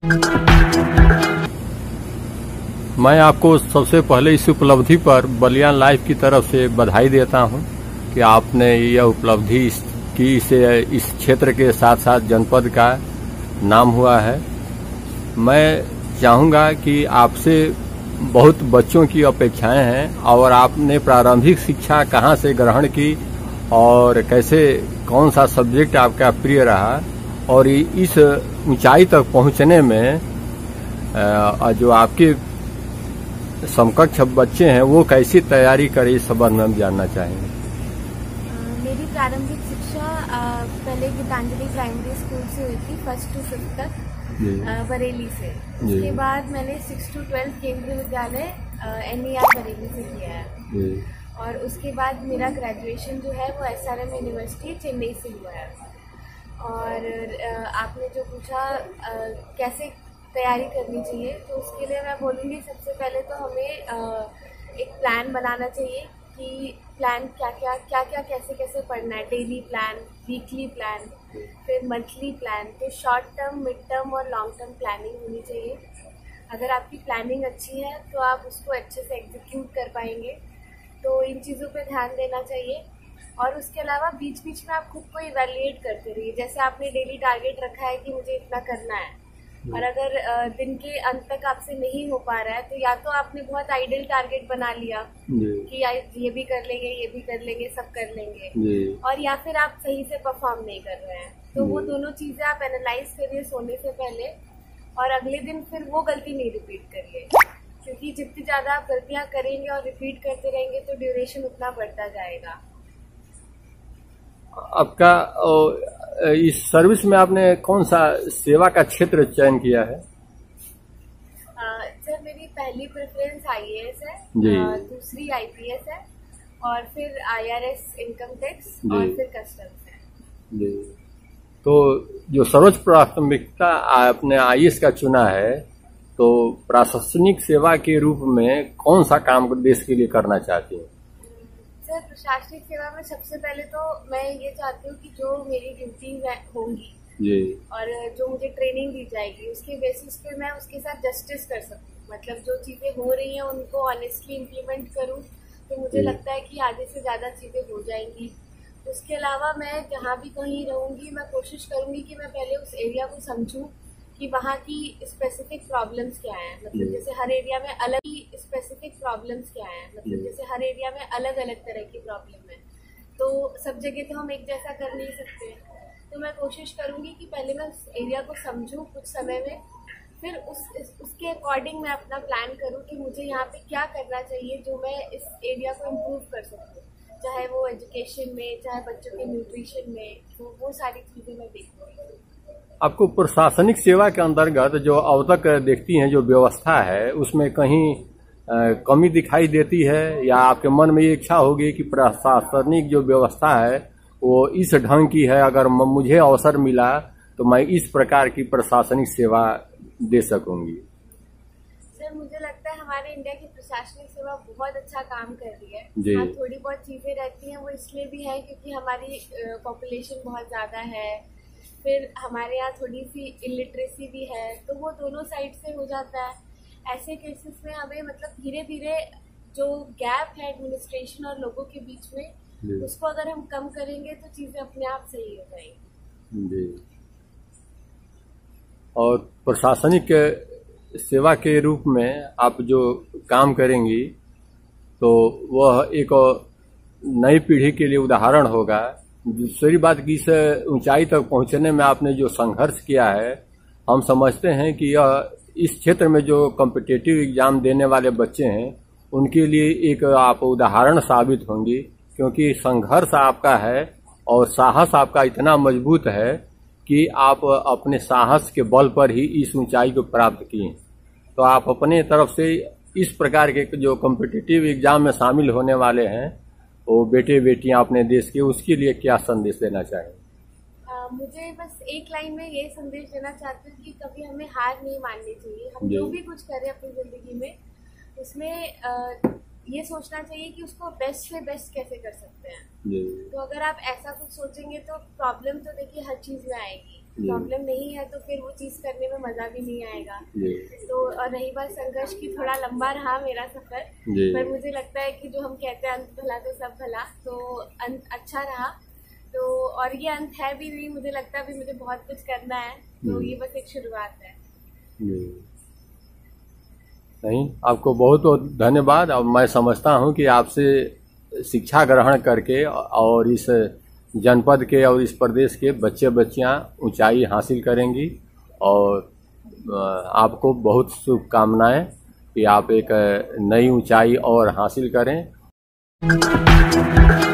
मैं आपको सबसे पहले इस उपलब्धि पर बलियान लाइव की तरफ से बधाई देता हूं कि आपने यह उपलब्धि की, इसे इस क्षेत्र के साथ साथ जनपद का नाम हुआ है। मैं चाहूँगा कि आपसे बहुत बच्चों की अपेक्षाएं हैं और आपने प्रारंभिक शिक्षा कहाँ से ग्रहण की और कैसे, कौन सा सब्जेक्ट आपका प्रिय रहा और इस ऊंचाई तक पहुंचने में जो आपके समकक्ष बच्चे हैं वो कैसी तैयारी करें, इस संबंध में हम जानना चाहेंगे। मेरी प्रारंभिक शिक्षा पहले गीतांजलि प्राइमरी स्कूल से हुई थी, 1st to 5th तक बरेली से। उसके बाद मैंने 6th to 12th केंद्रीय विद्यालय NER बरेली से किया है और उसके बाद मेरा ग्रेजुएशन जो है वो SRM यूनिवर्सिटी चेन्नई से हुआ है। और आपने जो पूछा कैसे तैयारी करनी चाहिए, तो उसके लिए मैं बोलूँगी सबसे पहले तो हमें एक प्लान बनाना चाहिए कि प्लान क्या कैसे कैसे पढ़ना है। डेली प्लान, वीकली प्लान, फिर मंथली प्लान, तो शॉर्ट टर्म, मिड टर्म और लॉन्ग टर्म प्लानिंग होनी चाहिए। अगर आपकी प्लानिंग अच्छी है तो आप उसको अच्छे से एग्जीक्यूट कर पाएंगे, तो इन चीज़ों पे ध्यान देना चाहिए। और उसके अलावा बीच बीच में आप खुद को इवैल्यूएट करते रहिए। जैसे आपने डेली टारगेट रखा है कि मुझे इतना करना है और अगर दिन के अंत तक आपसे नहीं हो पा रहा है तो या तो आपने बहुत आइडियल टारगेट बना लिया कि ये भी कर लेंगे, ये भी कर लेंगे, सब कर लेंगे, और या फिर आप सही से परफॉर्म नहीं कर रहे हैं। तो वो दोनों चीजें आप एनालाइज करिए सोने से पहले और अगले दिन फिर वो गलती नहीं रिपीट करिए, क्योंकि जितनी ज्यादा आप गलतियां करेंगे और रिपीट करते रहेंगे तो ड्यूरेशन उतना बढ़ता जाएगा। आपका इस सर्विस में आपने कौन सा सेवा का क्षेत्र चयन किया है? सर मेरी पहली प्रेफरेंस IAS है, दूसरी IPS है और फिर IRS इनकम टैक्स और फिर कस्टम्स है। जी। तो जो सर्वोच्च प्राथमिकता आपने IAS का चुना है, तो प्रशासनिक सेवा के रूप में कौन सा काम देश के लिए करना चाहती हैं? सर प्रशासनिक सेवा में सबसे पहले तो मैं ये चाहती हूँ कि जो मेरी ड्यूटीज होंगी और जो मुझे ट्रेनिंग दी जाएगी उसके बेसिस पे मैं उसके साथ जस्टिस कर सकूँ। मतलब जो चीजें हो रही हैं उनको ऑनेस्टली इम्प्लीमेंट करूँ, तो मुझे लगता है कि आधे से ज्यादा चीजें हो जाएंगी। उसके अलावा मैं जहाँ भी कहीं रहूँगी मैं कोशिश करूँगी कि मैं पहले उस एरिया को समझूँ कि वहाँ की स्पेसिफिक प्रॉब्लम्स क्या हैं। मतलब जैसे हर एरिया में अलग ही स्पेसिफिक प्रॉब्लम्स क्या हैं, मतलब जैसे हर एरिया में अलग अलग तरह की प्रॉब्लम है, तो सब जगह तो हम एक जैसा कर नहीं सकते। तो मैं कोशिश करूँगी कि पहले मैं उस एरिया को समझूँ कुछ समय में, फिर उसके अकॉर्डिंग मैं अपना प्लान करूँ कि मुझे यहाँ पे क्या करना चाहिए जो मैं इस एरिया को इम्प्रूव कर सकूँ, चाहे वो एजुकेशन में, चाहे बच्चों के न्यूट्रिशन में, तो वो सारी चीज़ें मैं देखूँगी। आपको प्रशासनिक सेवा के अंतर्गत जो अब तक देखती हैं जो व्यवस्था है उसमें कहीं कमी दिखाई देती है, या आपके मन में ये इच्छा होगी कि प्रशासनिक जो व्यवस्था है वो इस ढंग की है, अगर मुझे अवसर मिला तो मैं इस प्रकार की प्रशासनिक सेवा दे सकूंगी? सर मुझे लगता है हमारे इंडिया की प्रशासनिक सेवा बहुत अच्छा काम कर रही है। हाँ, थोड़ी बहुत चीजें रहती हैं, वो इसलिए भी है क्योंकि हमारी पॉपुलेशन बहुत ज्यादा है, फिर हमारे यहाँ थोड़ी सी इलिटरेसी भी है, तो वो दोनों साइड से हो जाता है। ऐसे केसेस में हमें मतलब धीरे धीरे जो गैप है एडमिनिस्ट्रेशन और लोगों के बीच में, उसको अगर हम कम करेंगे तो चीजें अपने आप सही हो जाएंगी। और प्रशासनिक सेवा के रूप में आप जो काम करेंगी तो वह एक नई पीढ़ी के लिए उदाहरण होगा। दूसरी बात कि इस ऊंचाई तक पहुंचने में आपने जो संघर्ष किया है, हम समझते हैं कि यह इस क्षेत्र में जो कॉम्पिटिटिव एग्जाम देने वाले बच्चे हैं उनके लिए एक आप उदाहरण साबित होंगी, क्योंकि संघर्ष आपका है और साहस आपका इतना मजबूत है कि आप अपने साहस के बल पर ही इस ऊंचाई को प्राप्त किए। तो आप अपने तरफ से इस प्रकार के जो कॉम्पिटिटिव एग्जाम में शामिल होने वाले हैं वो बेटे बेटियां अपने देश के, उसके लिए क्या संदेश देना चाहेंगे? मुझे बस एक लाइन में ये संदेश देना चाहती हूँ कि कभी हमें हार नहीं माननी चाहिए। हम जो भी कुछ करें अपनी जिंदगी में उसमें ये सोचना चाहिए कि उसको बेस्ट से बेस्ट कैसे कर सकते हैं। तो अगर आप ऐसा कुछ सोचेंगे तो प्रॉब्लम तो देखिए हर चीज में आएगी, प्रॉब्लम नहीं है तो फिर वो चीज करने में मजा भी नहीं आएगा। तो और रही बात संघर्ष की, थोड़ा लंबा रहा मेरा सफर, पर मुझे लगता है कि जो हम कहते हैं अंत भला तो सब भला, तो अंत अच्छा रहा। तो और ये अंत है भी नहीं, मुझे लगता है अभी मुझे बहुत कुछ करना है, तो ये बस एक शुरुआत है। नहीं, आपको बहुत बहुत धन्यवाद। और मैं समझता हूं कि आपसे शिक्षा ग्रहण करके और इस जनपद के और इस प्रदेश के बच्चे बच्चियां ऊंचाई हासिल करेंगी, और आपको बहुत शुभकामनाएं कि आप एक नई ऊंचाई और हासिल करें।